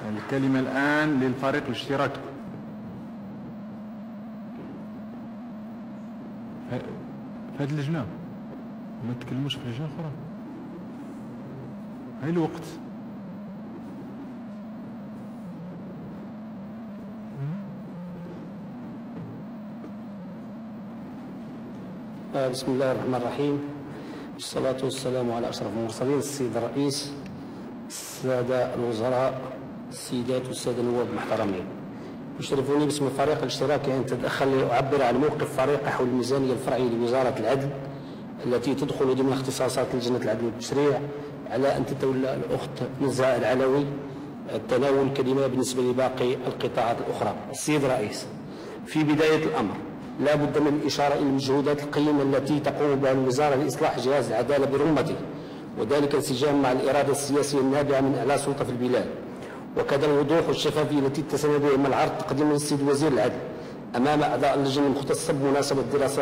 الكلمة الآن للفريق الاشتراكي. في هذه اللجنة ما تكلموش في لجنة أخرى، هاي الوقت. بسم الله الرحمن الرحيم، والصلاة والسلام على أشرف المرسلين، السيد الرئيس، السادة الوزراء، السيدات والسادة النواب المحترمين. يشرفني باسم الفريق الاشتراكي أن أتدخل لأعبر عن موقف الفريق حول الميزانية الفرعية لوزارة العدل التي تدخل ضمن اختصاصات لجنة العدل والتشريع، على أن تتولى الأخت نزهة العلوي التناول الكلمة بالنسبة لباقي القطاعات الأخرى. السيد الرئيس، في بداية الأمر لا بد من الإشارة إلى المجهودات القيمة التي تقوم بها الوزارة لإصلاح جهاز العدالة برمته، وذلك انسجام مع الإرادة السياسية النابعة من أعلى سلطة في البلاد، وكذا الوضوح والشفافية التي اتسم بهم العرض تقديم للسيد وزير العدل أمام أعضاء اللجنة المختصة بمناسبة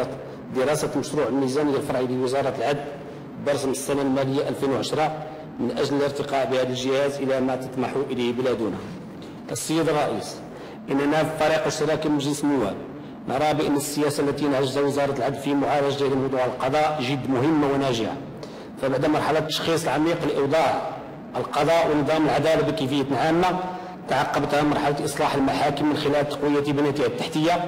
دراسة مشروع الميزانية الفرعي لوزارة العدل برسم السنة المالية 2010 من أجل الارتقاء بهذا الجهاز إلى ما تطمح إليه بلادنا. السيد الرئيس، إننا في فريق اشتراكي مجلس النواب نرى بأن السياسة التي نهجها وزارة العدل في معالجة موضوع القضاء جد مهمة وناجعة، فبعد مرحلة التشخيص العميق لأوضاع القضاء ونظام العدالة بكيفية عامة، تعقبتها مرحلة إصلاح المحاكم من خلال تقوية بنيتها التحتية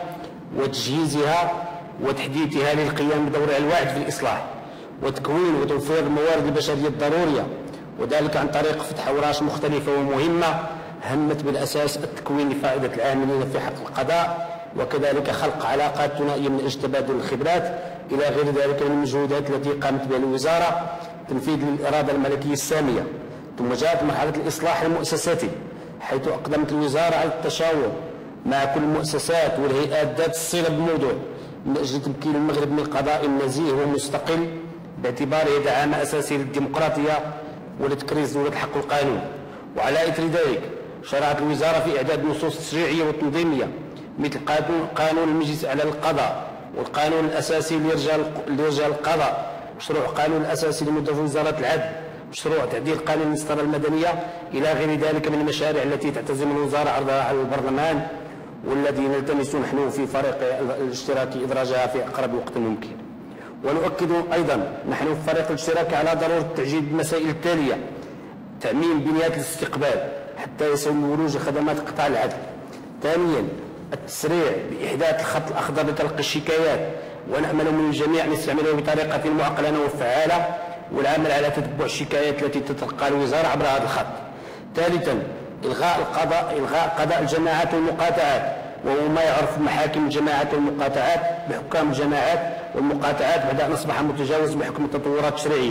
وتجهيزها وتحديثها للقيام بدورها الواعد في الإصلاح وتكوين وتوفير الموارد البشرية الضرورية، وذلك عن طريق فتح أوراش مختلفة ومهمة همت بالأساس التكوين لفائدة العاملين في حق القضاء، وكذلك خلق علاقات ثنائية من أجل تبادل الخبرات إلى غير ذلك من المجهودات التي قامت بها الوزارة تنفيذ للإرادة الملكية السامية. ثم جاءت مرحلة الإصلاح المؤسساتي، حيث أقدمت الوزارة على التشاور مع كل المؤسسات والهيئات ذات الصلة بالموضوع من أجل تمكين المغرب من قضاء نزيه ومستقل باعتباره دعامة أساسية للديمقراطية ولتكريس دولة الحق والقانون. وعلى إثر ذلك شرعت الوزارة في إعداد نصوص تشريعية وتنظيمية مثل قانون المجلس على القضاء والقانون الأساسي لرجال القضاء، مشروع قانون الأساسي لموظفي وزارة العدل، مشروع تعديل قانون المسطرة المدنية، إلى غير ذلك من المشاريع التي تعتزم الوزارة عرضها على البرلمان، والذي نلتمس نحن في فريق الاشتراكي إدراجها في أقرب وقت ممكن. ونؤكد أيضا نحن في فريق الاشتراكي على ضرورة التعجيل بالمسائل التالية: تأمين بنيات الاستقبال حتى يسهل ولوج خدمات قطاع العدل. ثانيا، التسريع بإحداث الخط الأخضر لتلقي الشكايات، ونأمل من الجميع أن يستعملوه بطريقة معقلة وفعالة، والعمل على تتبع الشكايات التي تتلقى الوزارة عبر هذا الخط. ثالثا، إلغاء قضاء الجماعات والمقاطعات، وهو ما يعرف بمحاكم الجماعات والمقاطعات بحكام الجماعات والمقاطعات بعد أن أصبح متجاوز بحكم التطورات التشريعية.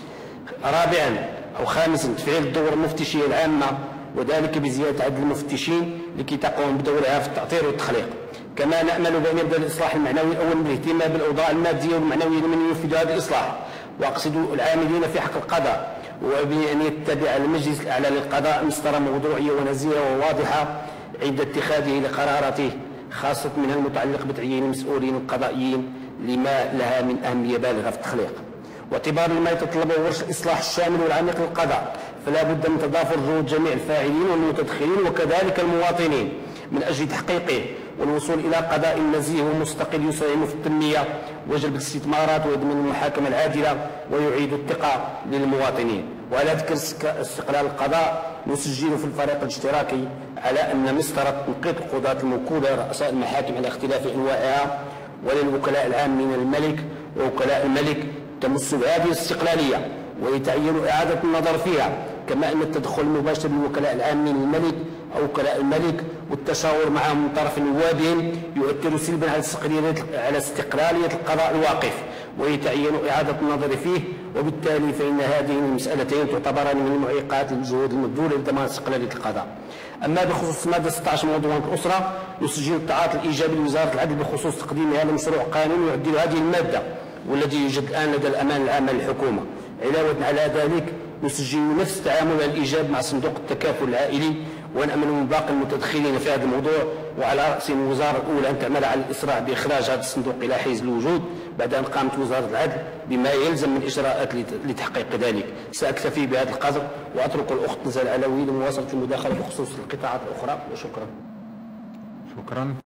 رابعا أو خامسا، تفعيل الدور المفتشية العامة، وذلك بزيادة عدد المفتشين لكي تقوم بدورها في التأطير والتخليق. كما نأمل بأن يبدأ الإصلاح المعنوي الأول بالاهتمام بالأوضاع المادية والمعنوية لمن ينفذ هذا الإصلاح، وأقصد العاملين في حق القضاء، وبأن يتبع المجلس الأعلى للقضاء مسطرة موضوعية ونزيهة وواضحة عند اتخاذه لقراراته، خاصة منها المتعلق بتعيين المسؤولين القضائيين لما لها من أهمية بالغة في التخليق. واعتبارا لما يتطلبه ورش الإصلاح الشامل والعميق للقضاء، فلا بد من تضافر جهود جميع الفاعلين والمتدخلين وكذلك المواطنين من أجل تحقيقه والوصول إلى قضاء نزيه ومستقل يساهم في التنمية وجلب الاستثمارات ويضمن المحاكمة العادلة ويعيد الثقة للمواطنين. وعلى ذكر استقلال القضاء، نسجل في الفريق الاشتراكي على أن مسطرة تنقيط القضاة الموكولة رؤساء المحاكم على اختلاف أنواعها وللوكلاء العامين الملك ووكلاء الملك تمس هذه الاستقلالية، ويتعين إعادة النظر فيها، كما أن التدخل المباشر للوكلاء العامين الملك أو وكلاء الملك والتشاور معهم من طرف نوابهم يؤثر سلبا على استقلالية القضاء الواقف، ويتعين إعادة النظر فيه، وبالتالي فإن هذه المسألتين تعتبران من المعيقات للجهود المبذولة لضمان استقلالية القضاء. أما بخصوص مادة 16 موضوع الأسرة، يسجل التعاطي الإيجابي لوزارة العدل بخصوص تقديم هذا المشروع قانون يعدل هذه المادة، والذي يوجد الآن لدى الأمانة العامة للحكومة. علاوة على ذلك، نسجل نفس التعامل الإيجابي مع صندوق التكافل العائلي، ونأمل من باقي المتدخلين في هذا الموضوع وعلى رأسهم الوزارة الأولى أن تعمل على الإسراع بإخراج هذا الصندوق إلى حيز الوجود، بعد أن قامت وزارة العدل بما يلزم من إجراءات لتحقيق ذلك. سأكتفي بهذا القدر وأترك الأخت نزال العلوي لمواصلة المداخلة بخصوص القطاعات الأخرى، وشكرا. شكرا.